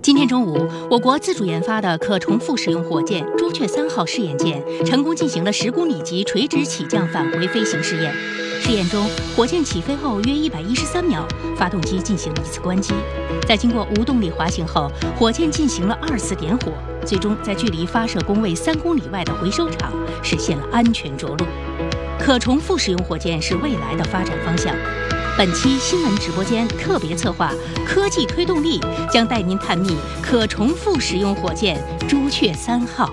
今天中午，我国自主研发的可重复使用火箭朱雀3号试验舰成功进行了10公里级垂直起降返回飞行试验。试验中，火箭起飞后约113秒，发动机进行了一次关机。在经过无动力滑行后，火箭进行了2次点火，最终在距离发射工位3公里外的回收场实现了安全着陆。可重复使用火箭是未来的发展方向。本期新闻直播间特别策划科技推动力将带您探秘可重复使用火箭朱雀3号。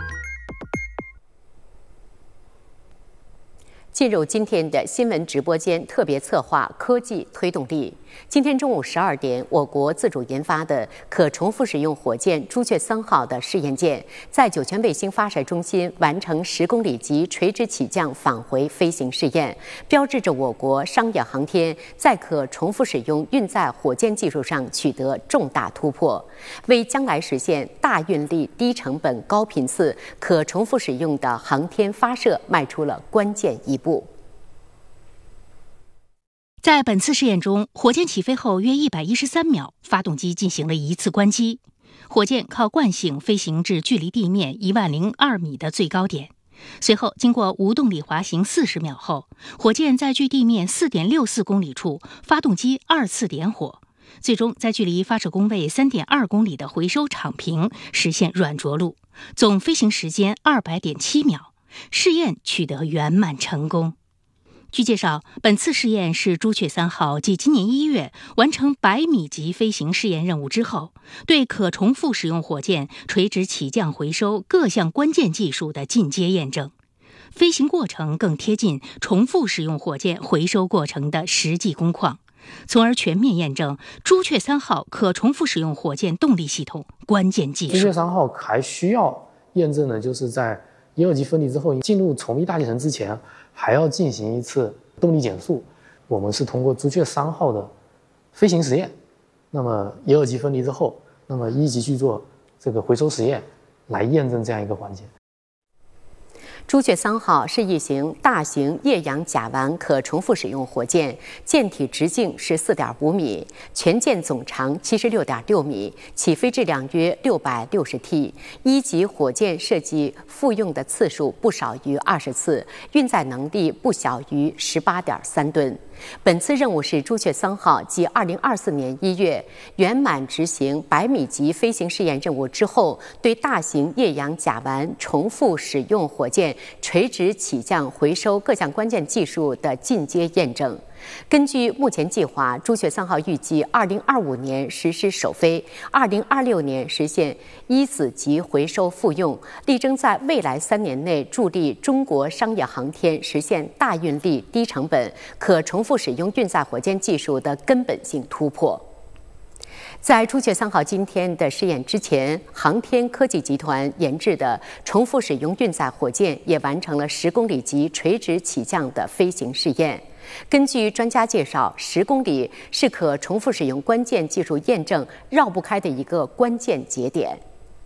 进入今天的新闻直播间特别策划科技推动力。今天中午12点，我国自主研发的可重复使用火箭朱雀3号的试验舰在酒泉卫星发射中心完成10公里级垂直起降返回飞行试验，标志着我国商业航天在可重复使用运载火箭技术上取得重大突破，为将来实现大运力、低成本、高频次可重复使用的航天发射迈出了关键一步。 在本次试验中，火箭起飞后约113秒，发动机进行了1次关机。火箭靠惯性飞行至距离地面10002米的最高点，随后经过无动力滑行40秒后，火箭在距地面4.64公里处，发动机2次点火，最终在距离发射工位3.2公里的回收场坪实现软着陆，总飞行时间200.7秒，试验取得圆满成功。据介绍，本次试验是朱雀3号继今年1月完成100米级飞行试验任务之后，对可重复使用火箭垂直起降回收各项关键技术的进阶验证，飞行过程更贴近重复使用火箭回收过程的实际工况，从而全面验证朱雀3号可重复使用火箭动力系统关键技术。 朱雀3号还需要验证的就是在1、2级分离之后，进入稠密大气层之前，还要进行一次动力减速。我们是通过朱雀3号的飞行实验，那么1、2级分离之后，那么1级去做这个回收实验，来验证这样一个环节。 朱雀3号是一型大型液氧甲烷可重复使用火箭，舰体直径是4.5米，全舰总长76.6米，起飞质量约660T。1级火箭设计复用的次数不少于20次，运载能力不小于18.3吨。本次任务是朱雀3号继2024年1月圆满执行100米级飞行试验任务之后，对大型液氧甲烷重复使用火箭垂直起降回收各项关键技术的进阶验证。根据目前计划，朱雀3号预计2025年实施首飞，2026年实现1子级回收复用，力争在未来3年内助力中国商业航天实现大运力、低成本、可重复使用运载火箭技术的根本性突破。在朱雀3号今天的试验之前，航天科技集团研制的重复使用运载火箭也完成了10公里级垂直起降的飞行试验。根据专家介绍，10公里是可重复使用关键技术验证绕不开的一个关键节点。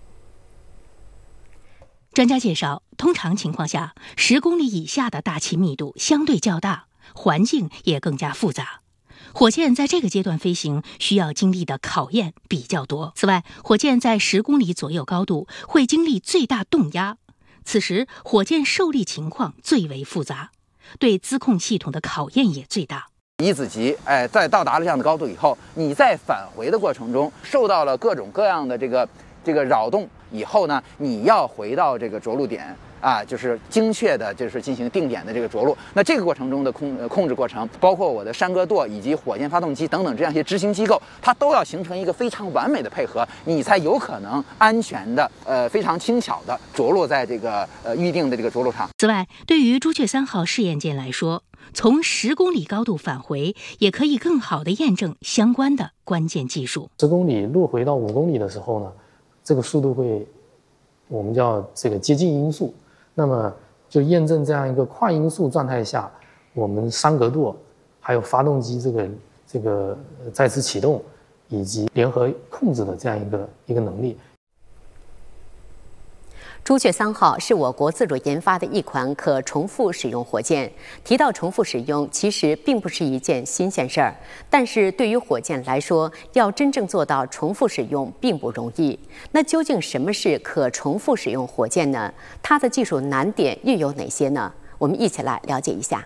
专家介绍，通常情况下，10公里以下的大气密度相对较大，环境也更加复杂。火箭在这个阶段飞行需要经历的考验比较多。此外，火箭在10公里左右高度会经历最大动压，此时火箭受力情况最为复杂，对资控系统的考验也最大。 1子级，在到达了这样的高度以后，你在返回的过程中受到了各种各样的这个扰动以后呢，你要回到这个着陆点啊，就是精确的，就是进行定点的这个着陆。那这个过程中的控制过程，包括我的山格舵以及火箭发动机等等这样一些执行机构，它都要形成一个非常完美的配合，你才有可能安全的非常轻巧的着陆在这个预定的这个着陆场。 此外，对于朱雀3号试验舰来说，从10公里高度返回，也可以更好地验证相关的关键技术。 10公里落回到5公里的时候呢，这个速度会我们叫这个接近音速。那么就验证这样一个跨音速状态下，我们山格舵还有发动机这个再次启动以及联合控制的这样一个能力。 朱雀3号是我国自主研发的一款可重复使用火箭。提到重复使用，其实并不是一件新鲜事儿，但是对于火箭来说，要真正做到重复使用并不容易。那究竟什么是可重复使用火箭呢？它的技术难点又有哪些呢？我们一起来了解一下。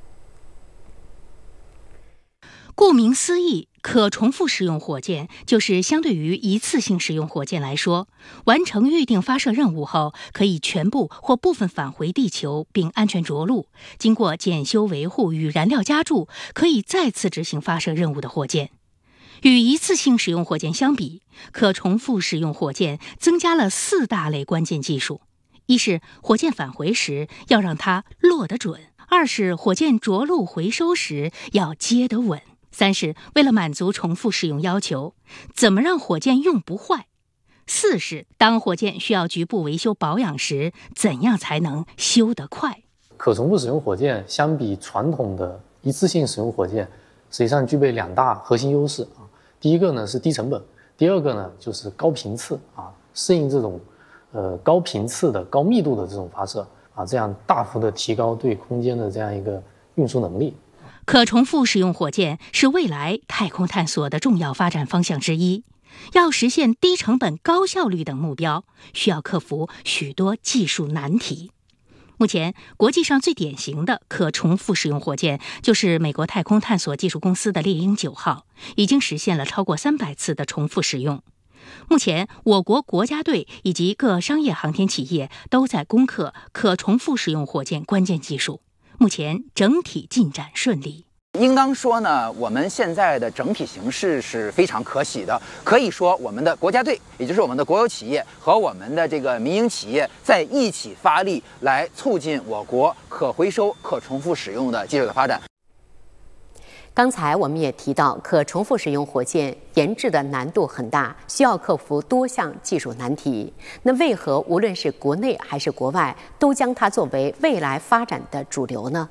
顾名思义，可重复使用火箭就是相对于一次性使用火箭来说，完成预定发射任务后，可以全部或部分返回地球并安全着陆，经过检修维护与燃料加注，可以再次执行发射任务的火箭。与一次性使用火箭相比，可重复使用火箭增加了4大类关键技术：一是火箭返回时要让它落得准；二是火箭着陆回收时要接得稳；三是为了满足重复使用要求，怎么让火箭用不坏；四是当火箭需要局部维修保养时，怎样才能修得快。 可重复使用火箭相比传统的一次性使用火箭，实际上具备2大核心优势啊。第一个呢是低成本，第二个呢就是高频次啊，适应这种高频次的高密度的这种发射啊，这样大幅的提高对空间的这样一个运输能力。 可重复使用火箭是未来太空探索的重要发展方向之一。要实现低成本、高效率等目标，需要克服许多技术难题。目前，国际上最典型的可重复使用火箭就是美国太空探索技术公司的猎鹰9号，已经实现了超过300次的重复使用。目前，我国国家队以及各商业航天企业都在攻克可重复使用火箭关键技术。目前整体进展顺利。 应当说呢，我们现在的整体形势是非常可喜的。可以说，我们的国家队，也就是我们的国有企业和我们的这个民营企业在一起发力，来促进我国可回收、可重复使用的技术的发展。 刚才我们也提到，可重复使用火箭研制的难度很大，需要克服多项技术难题。那为何无论是国内还是国外，都将它作为未来发展的主流呢？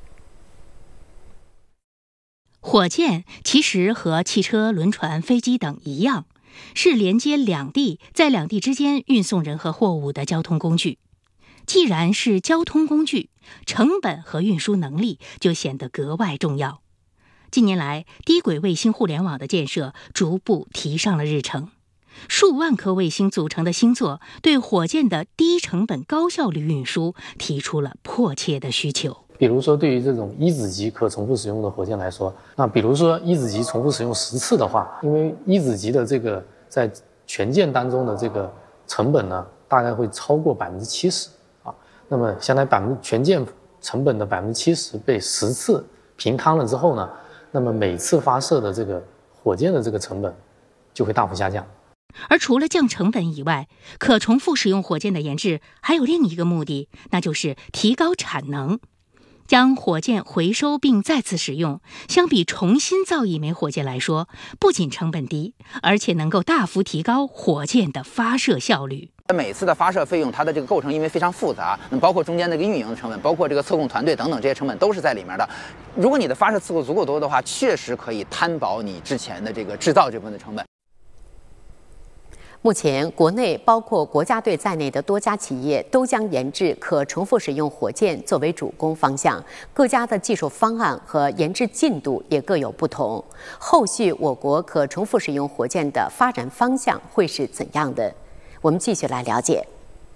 火箭其实和汽车、轮船、飞机等一样，是连接两地，在两地之间运送人和货物的交通工具。既然是交通工具，成本和运输能力就显得格外重要。近年来，低轨卫星互联网的建设逐步提上了日程。数万颗卫星组成的星座，对火箭的低成本、高效率运输提出了迫切的需求。 比如说，对于这种一子级可重复使用的火箭来说，那比如说一子级重复使用10次的话，因为一子级的这个在全舰当中的这个成本呢，大概会超过70%啊。那么相当于全舰成本的70%被10次平摊了之后呢，那么每次发射的这个火箭的这个成本就会大幅下降。 而除了降成本以外，可重复使用火箭的研制还有另一个目的，那就是提高产能。将火箭回收并再次使用，相比重新造一枚火箭来说，不仅成本低，而且能够大幅提高火箭的发射效率。 每次的发射费用，它的这个构成因为非常复杂，那包括中间的一个运营的成本，包括这个测控团队等等这些成本都是在里面的。如果你的发射次数足够多的话，确实可以摊薄你之前的这个制造这部分的成本。 目前，国内包括国家队在内的多家企业都将研制可重复使用火箭作为主攻方向，各家的技术方案和研制进度也各有不同。后续我国可重复使用火箭的发展方向会是怎样的？我们继续来了解。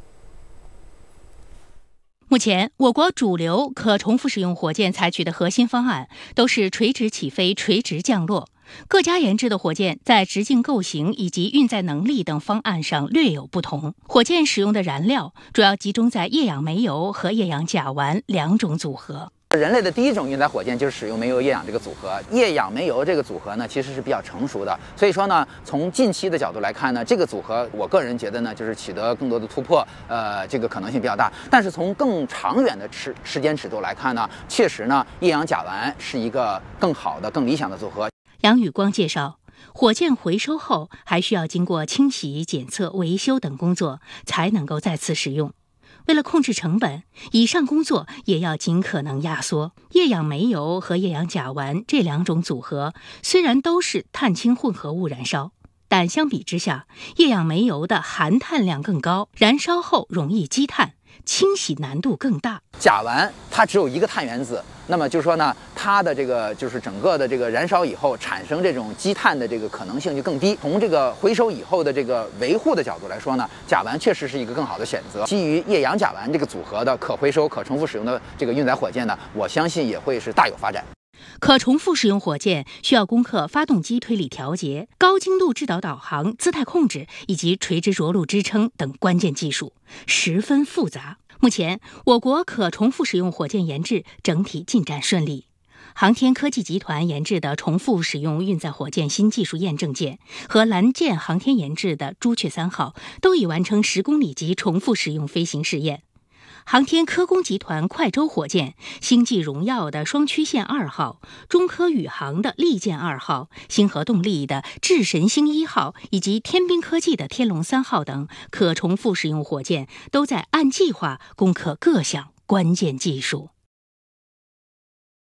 目前，我国主流可重复使用火箭采取的核心方案都是垂直起飞、垂直降落。各家研制的火箭在直径构型以及运载能力等方案上略有不同。火箭使用的燃料主要集中在液氧煤油和液氧甲烷2种组合。 人类的第一种运载火箭就是使用煤油液氧这个组合，液氧煤油这个组合呢，其实是比较成熟的。所以说呢，从近期的角度来看呢，这个组合我个人觉得呢，就是取得更多的突破，这个可能性比较大。但是从更长远的时间尺度来看呢，确实呢，液氧甲烷是一个更好的、更理想的组合。 杨宇光介绍，火箭回收后还需要经过清洗、检测、维修等工作，才能够再次使用。为了控制成本，以上工作也要尽可能压缩。液氧煤油和液氧甲烷这2种组合虽然都是碳氢混合物燃烧， 但相比之下，液氧煤油的含碳量更高，燃烧后容易积碳，清洗难度更大。 甲烷它只有一个碳原子，那么就是说呢，它的这个就是整个的这个燃烧以后产生这种积碳的这个可能性就更低。从这个回收以后的这个维护的角度来说呢，甲烷确实是一个更好的选择。基于液氧甲烷这个组合的可回收、可重复使用的这个运载火箭呢，我相信也会是大有发展。 可重复使用火箭需要攻克发动机推力调节、高精度制导导航、姿态控制以及垂直着陆支撑等关键技术，十分复杂。目前，我国可重复使用火箭研制整体进展顺利。航天科技集团研制的重复使用运载火箭新技术验证舰和蓝箭航天研制的朱雀3号都已完成10公里级重复使用飞行试验。航天科工集团快舟火箭、星际荣耀的双曲线2号、中科宇航的利箭2号、星河动力的智神星1号以及天兵科技的天龙3号等可重复使用火箭，都在按计划攻克各项关键技术。